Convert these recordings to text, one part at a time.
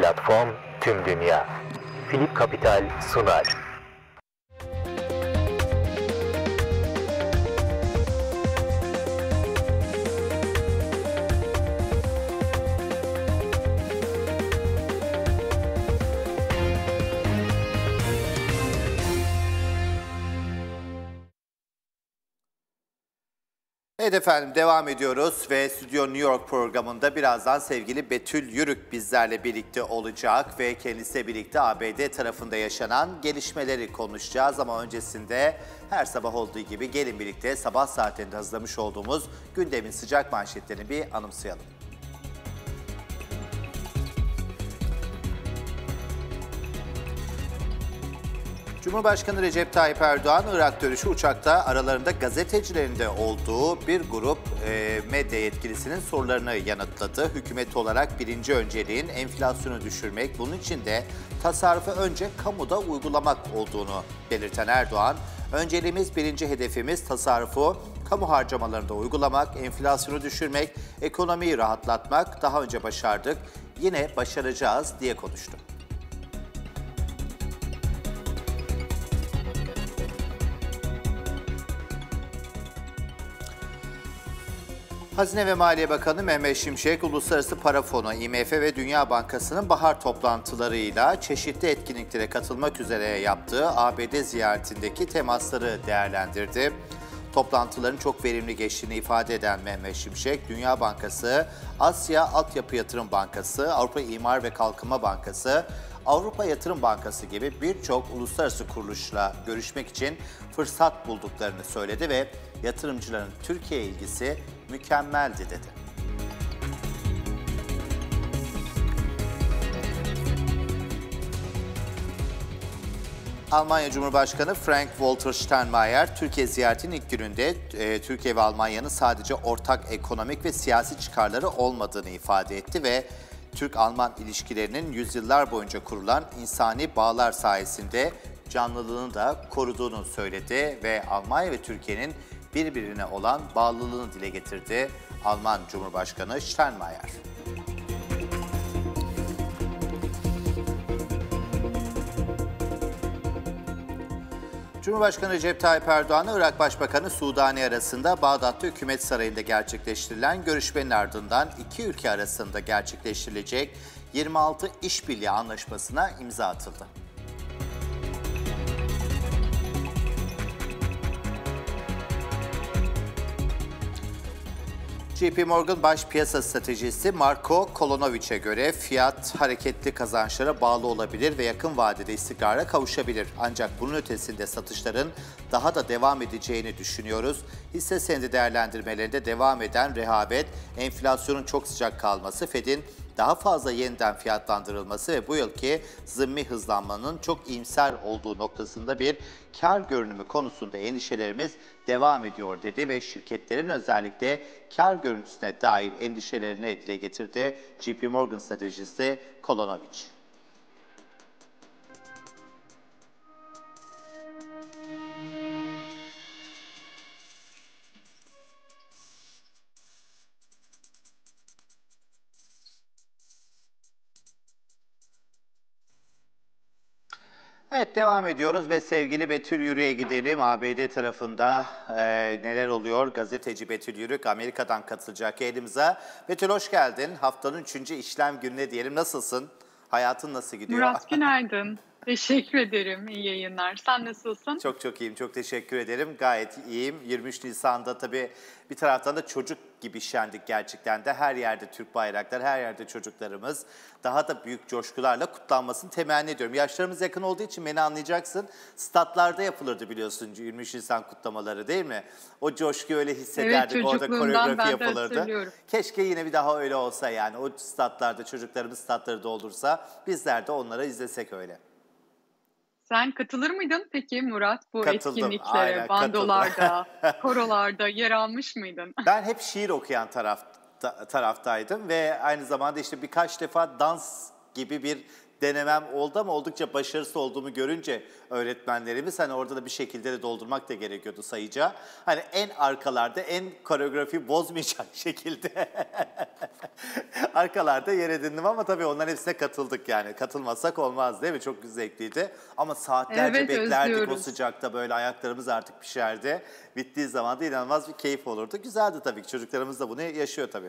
platform tüm dünya. Philip Capital sunar. Evet efendim, devam ediyoruz ve Stüdyo New York programında birazdan sevgili Betül Yürük bizlerle birlikte olacak ve kendisiyle birlikte ABD tarafında yaşanan gelişmeleri konuşacağız. Ama öncesinde her sabah olduğu gibi gelin birlikte sabah saatlerinde hazırlamış olduğumuz gündemin sıcak manşetlerini bir anımsayalım. Cumhurbaşkanı Recep Tayyip Erdoğan, Irak dönüşü uçakta aralarında gazetecilerin de olduğu bir grup medya yetkilisinin sorularını yanıtladı. Hükümet olarak birinci önceliğin enflasyonu düşürmek, bunun için de tasarrufu önce kamuda uygulamak olduğunu belirten Erdoğan, önceliğimiz, birinci hedefimiz tasarrufu kamu harcamalarında uygulamak, enflasyonu düşürmek, ekonomiyi rahatlatmak, daha önce başardık, yine başaracağız diye konuştu. Hazine ve Maliye Bakanı Mehmet Şimşek, Uluslararası Para Fonu, IMF ve Dünya Bankası'nın bahar toplantılarıyla çeşitli etkinliklere katılmak üzere yaptığı ABD ziyaretindeki temasları değerlendirdi. Toplantıların çok verimli geçtiğini ifade eden Mehmet Şimşek, Dünya Bankası, Asya Altyapı Yatırım Bankası, Avrupa İmar ve Kalkınma Bankası, Avrupa Yatırım Bankası gibi birçok uluslararası kuruluşla görüşmek için fırsat bulduklarını söyledi ve yatırımcıların Türkiye ilgisi mükemmeldi dedi. Almanya Cumhurbaşkanı Frank-Walter Steinmeier, Türkiye ziyaretinin ilk gününde Türkiye ve Almanya'nın sadece ortak ekonomik ve siyasi çıkarları olmadığını ifade etti ve Türk-Alman ilişkilerinin yüzyıllar boyunca kurulan insani bağlar sayesinde canlılığını da koruduğunu söyledi ve Almanya ve Türkiye'nin birbirine olan bağlılığını dile getirdi Alman Cumhurbaşkanı Steinmeier. Cumhurbaşkanı Recep Tayyip Erdoğan'la Irak Başbakanı Sudani arasında Bağdat'ta Hükümet Sarayı'nda gerçekleştirilen görüşmenin ardından iki ülke arasında gerçekleştirilecek 26 işbirliği anlaşmasına imza atıldı. JP Morgan Baş Piyasa Stratejisi Marko Kolonovic'e göre fiyat hareketli kazançlara bağlı olabilir ve yakın vadede istikrara kavuşabilir. Ancak bunun ötesinde satışların daha da devam edeceğini düşünüyoruz. Hisse senedi değerlendirmelerinde devam eden rehavet, enflasyonun çok sıcak kalması, Fed'in daha fazla yeniden fiyatlandırılması ve bu yılki zımmi hızlanmanın çok iyimser olduğu noktasında bir kar görünümü konusunda endişelerimiz devam ediyor dedi ve şirketlerin özellikle kar görüntüsüne dair endişelerini dile getirdi JP Morgan stratejisti Kolonovic. Evet, devam ediyoruz ve sevgili Betül Yürük'e gidelim. ABD tarafında neler oluyor? Gazeteci Betül Yürük Amerika'dan katılacak yayınımıza. Betül, hoş geldin. Haftanın 3. işlem gününe diyelim. Nasılsın? Hayatın nasıl gidiyor? Murat, günaydın. Teşekkür ederim. İyi yayınlar. Sen nasılsın? Çok iyiyim. Çok teşekkür ederim. Gayet iyiyim. 23 Nisan'da tabii bir taraftan da çocuk gibi şendik gerçekten de. Her yerde Türk bayraklar, her yerde çocuklarımız. Daha da büyük coşkularla kutlanmasını temenni ediyorum. Yaşlarımız yakın olduğu için beni anlayacaksın. Statlarda yapılırdı biliyorsun 23 Nisan kutlamaları, değil mi? O coşkuyu öyle hissederdik. Evet, orada koreografi yapılırdı. hatırlıyorum. Keşke yine bir daha öyle olsa yani. O statlarda çocuklarımız statları doldursa bizler de onları izlesek öyle. Sen katılır mıydın peki Murat bu Katıldım, etkinliklere, aynen, bandolarda, korolarda yer almış mıydın? Ben hep şiir okuyan taraftaydım ve aynı zamanda işte birkaç defa dans gibi bir denemem oldu ama oldukça başarısız olduğumu görünce öğretmenlerimiz hani orada da bir şekilde de doldurmak da gerekiyordu sayıca. Hani en arkalarda en koreografi bozmayacak şekilde arkalarda yer edindim ama tabii onların hepsine katıldık yani. Katılmasak olmaz değil mi? Çok zevkliydi. Ama saatlerce Evet, beklerdik o özlüyoruz. sıcakta böyle ayaklarımız artık pişerdi. Bittiği zaman da inanılmaz bir keyif olurdu. Güzeldi tabii ki. Çocuklarımız da bunu yaşıyor tabii.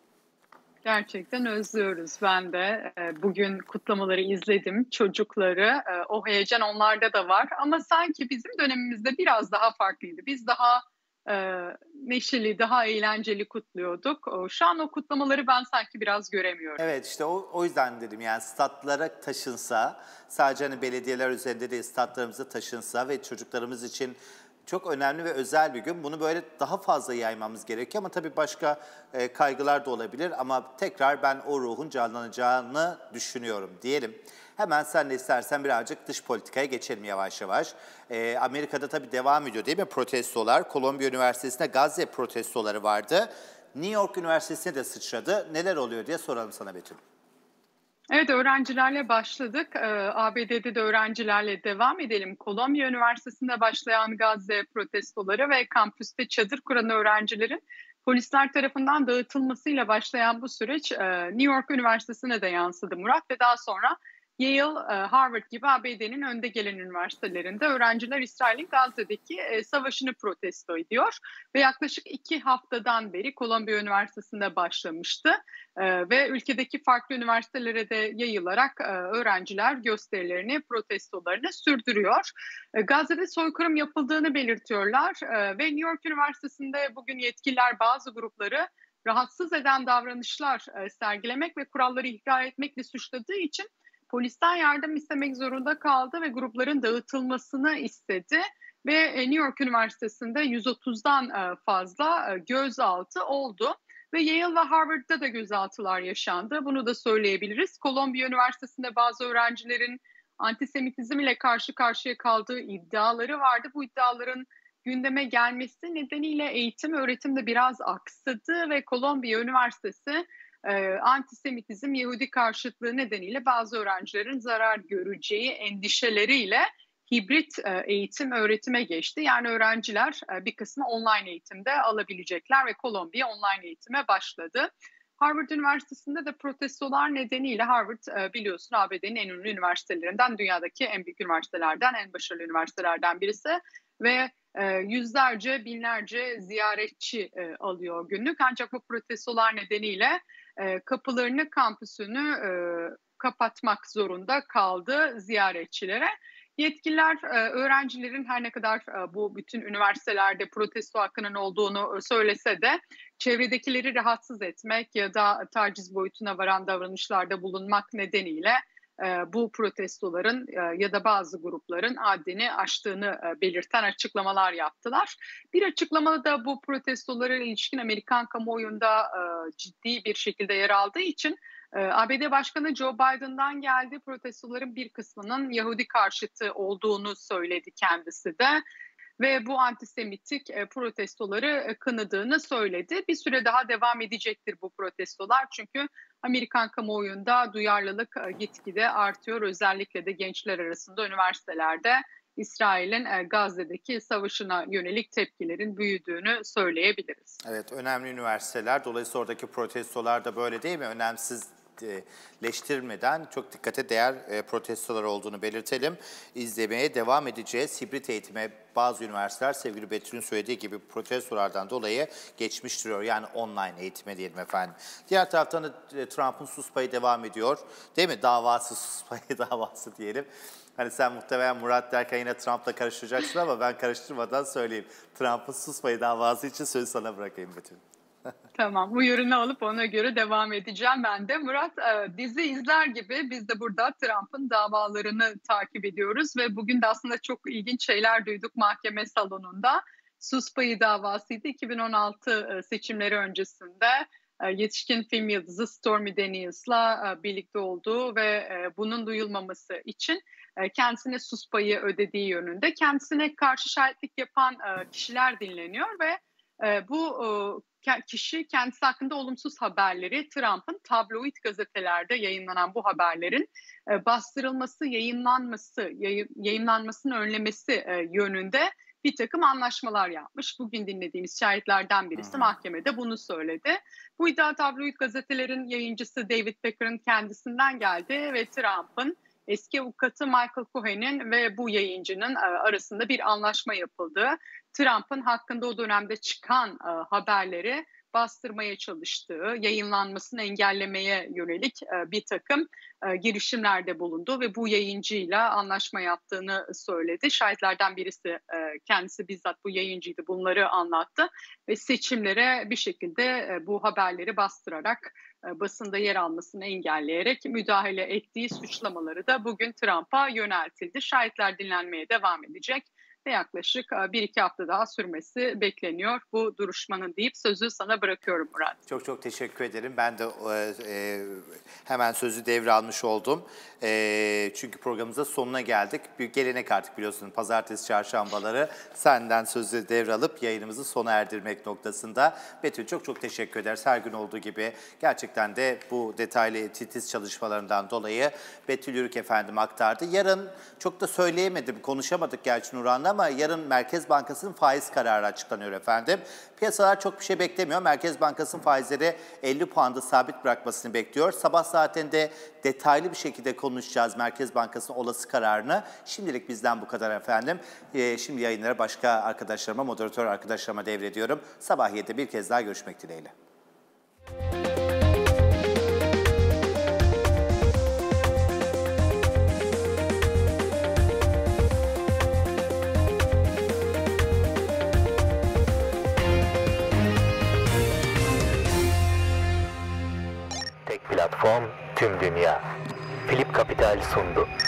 Gerçekten özlüyoruz. Ben de bugün kutlamaları izledim. Çocukları, o heyecan onlarda da var. Ama sanki bizim dönemimizde biraz daha farklıydı. Biz daha neşeli, daha eğlenceli kutluyorduk. Şu an o kutlamaları ben sanki biraz göremiyorum. Evet işte o yüzden dedim yani statlara taşınsa sadece hani belediyeler üzerinde değil statlarımıza taşınsa ve çocuklarımız için çok önemli ve özel bir gün. Bunu böyle daha fazla yaymamız gerekiyor ama tabii başka kaygılar da olabilir ama tekrar ben o ruhun canlanacağını düşünüyorum diyelim. Hemen sen de istersen birazcık dış politikaya geçelim yavaş yavaş. Amerika'da tabii devam ediyor değil mi protestolar? Kolombiya Üniversitesi'nde Gazze protestoları vardı. New York Üniversitesi'ne de sıçradı. Neler oluyor diye soralım sana Betül. Evet, öğrencilerle başladık. ABD'de de öğrencilerle devam edelim. Kolombiya Üniversitesi'nde başlayan Gazze protestoları ve kampüste çadır kuran öğrencilerin polisler tarafından dağıtılmasıyla başlayan bu süreç New York Üniversitesi'ne de yansıdı Murat ve daha sonra Yale, Harvard gibi ABD'nin önde gelen üniversitelerinde öğrenciler İsrail'in Gazze'deki savaşını protesto ediyor ve yaklaşık 2 haftadan beri Kolombiya Üniversitesi'nde başlamıştı. Ve ülkedeki farklı üniversitelere de yayılarak öğrenciler gösterilerini, protestolarını sürdürüyor. Gazze'de soykırım yapıldığını belirtiyorlar ve New York Üniversitesi'nde bugün yetkililer bazı grupları rahatsız eden davranışlar sergilemek ve kuralları ihlal etmekle suçladığı için polisten yardım istemek zorunda kaldı ve grupların dağıtılmasını istedi. Ve New York Üniversitesi'nde 130'dan fazla gözaltı oldu. Ve Yale ve Harvard'da da gözaltılar yaşandı. Bunu da söyleyebiliriz. Kolombiya Üniversitesi'nde bazı öğrencilerin antisemitizm ile karşı karşıya kaldığı iddiaları vardı. Bu iddiaların gündeme gelmesi nedeniyle eğitim, öğretim de biraz aksadı ve Kolombiya Üniversitesi antisemitizm, Yahudi karşıtlığı nedeniyle bazı öğrencilerin zarar göreceği endişeleriyle hibrit eğitim öğretime geçti. Yani öğrenciler bir kısmı online eğitimde alabilecekler ve Kolombiya online eğitime başladı. Harvard Üniversitesi'nde de protestolar nedeniyle Harvard biliyorsun ABD'nin en ünlü üniversitelerinden, dünyadaki en büyük üniversitelerden, en başarılı üniversitelerden birisi ve yüzlerce, binlerce ziyaretçi alıyor günlük. Ancak bu protestolar nedeniyle kapılarını, kampüsünü kapatmak zorunda kaldı ziyaretçilere. Yetkililer öğrencilerin her ne kadar bu bütün üniversitelerde protesto hakkının olduğunu söylese de çevredekileri rahatsız etmek ya da taciz boyutuna varan davranışlarda bulunmak nedeniyle bu protestoların ya da bazı grupların haddini aştığını belirten açıklamalar yaptılar. Bir açıklamada da bu protestolara ilişkin Amerikan kamuoyunda ciddi bir şekilde yer aldığı için ABD Başkanı Joe Biden'dan geldi. Protestoların bir kısmının Yahudi karşıtı olduğunu söyledi kendisi de ve bu antisemitik protestoları kınadığını söyledi. Bir süre daha devam edecektir bu protestolar çünkü Amerikan kamuoyunda duyarlılık gitgide artıyor. Özellikle de gençler arasında üniversitelerde İsrail'in Gazze'deki savaşına yönelik tepkilerin büyüdüğünü söyleyebiliriz. Evet, önemli üniversiteler. Dolayısıyla oradaki protestolar da böyle değil mi? Önemsizleştirmeden çok dikkate değer protestolar olduğunu belirtelim. İzlemeye devam edeceğiz. Hibrit eğitime bazı üniversiteler sevgili Betül'ün söylediği gibi protestolardan dolayı geçmiş duruyor. Yani online eğitime diyelim efendim. Diğer taraftan da Trump'ın sus payı devam ediyor. Değil mi? Sus payı davası diyelim. Hani sen muhtemelen Murat derken yine Trump'la karıştıracaksın ama ben karıştırmadan söyleyeyim. Trump'ın sus payı davası için sözü sana bırakayım Betül. Tamam, uyarını alıp ona göre devam edeceğim ben de. Murat, dizi izler gibi biz de burada Trump'ın davalarını takip ediyoruz ve bugün de aslında çok ilginç şeyler duyduk mahkeme salonunda. Sus payı davasıydı 2016 seçimleri öncesinde. Yetişkin film yıldızı Stormy Daniels'la birlikte olduğu ve bunun duyulmaması için kendisine sus payı ödediği yönünde. Kendisine karşı şahitlik yapan kişiler dinleniyor ve bu kişi kendisi hakkında olumsuz haberleri Trump'ın tabloid gazetelerde yayınlanan bu haberlerin bastırılması, yayınlanmasını önlemesi yönünde bir takım anlaşmalar yapmış. Bugün dinlediğimiz şahitlerden birisi mahkemede bunu söyledi. Bu iddia tabloid gazetelerin yayıncısı David Becker'ın kendisinden geldi ve Trump'ın eski avukatı Michael Cohen'in ve bu yayıncının arasında bir anlaşma yapıldı. Trump'ın hakkında o dönemde çıkan haberleri bastırmaya çalıştığı, yayınlanmasını engellemeye yönelik bir takım girişimlerde bulundu ve bu yayıncıyla anlaşma yaptığını söyledi. Şahitlerden birisi kendisi bizzat bu yayıncıydı, bunları anlattı ve seçimlere bir şekilde bu haberleri bastırarak basında yer almasını engelleyerek müdahale ettiği suçlamaları da bugün Trump'a yöneltildi. Şahitler dinlenmeye devam edecek ve yaklaşık 1-2 hafta daha sürmesi bekleniyor bu duruşmanın deyip sözü sana bırakıyorum Murat. Çok çok teşekkür ederim. Ben de hemen sözü devralmış oldum. Çünkü programımızda sonuna geldik. Bir gelenek artık biliyorsun, pazartesi, çarşambaları senden sözü devralıp yayınımızı sona erdirmek noktasında. Betül, çok çok teşekkür ederiz. Her gün olduğu gibi gerçekten de bu detaylı titiz çalışmalarından dolayı Betül Yürük efendim aktardı. Yarın çok da söyleyemedim, konuşamadık gerçi Nurhan'la ama yarın Merkez Bankası'nın faiz kararı açıklanıyor efendim. Piyasalar çok bir şey beklemiyor. Merkez Bankası'nın faizleri 50 puanda sabit bırakmasını bekliyor. Sabah saatinde detaylı bir şekilde konuşacağız Merkez Bankası'nın olası kararını. Şimdilik bizden bu kadar efendim. Şimdi yayınları başka arkadaşlarıma, moderatör arkadaşlarıma devrediyorum. Sabah 7'de bir kez daha görüşmek dileğiyle. Tek platform, tüm dünya. Philip Capital sundu.